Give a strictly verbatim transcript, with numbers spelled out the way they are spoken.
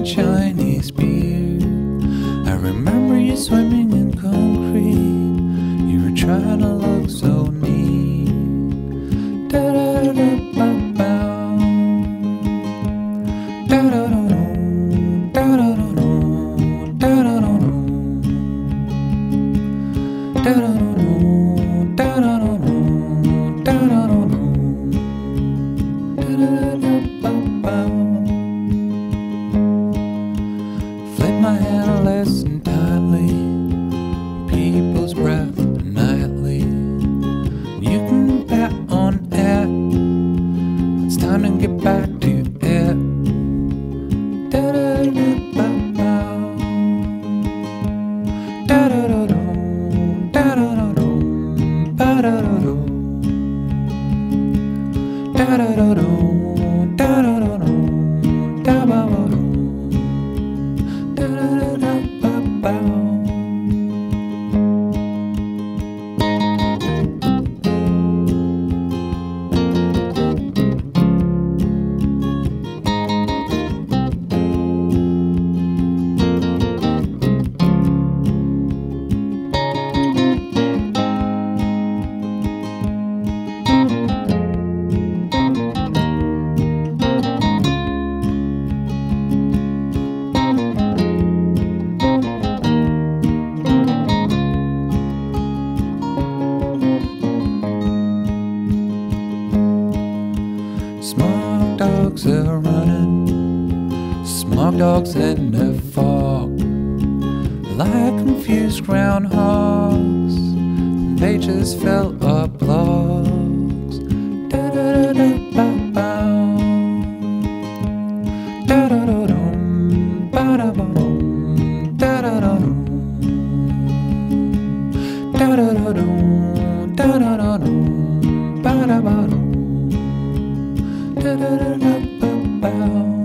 Chinese beer. I remember you swimming in concrete. You were trying to look so neat. Da da da da ba bow. Da da da da da da da da da da da. Da da da da da da da da da da da. Flip my hand and listen tightly. People's breath nightly. You can bet on it. It's time to get back to it. Da da da ba bow. Da da da da da da da da ba da da da. Da da da da da da da da da ba ba da. Da da da da ba bow. Smog dogs are running, smog dogs in the fog, like confused groundhogs. They just fill up logs. Da da da da ba bow. Da da da dum ba da ba dum. Da da da dum. Da da da dum. Da da da dum ba da ba dum. Da da da da ba bow.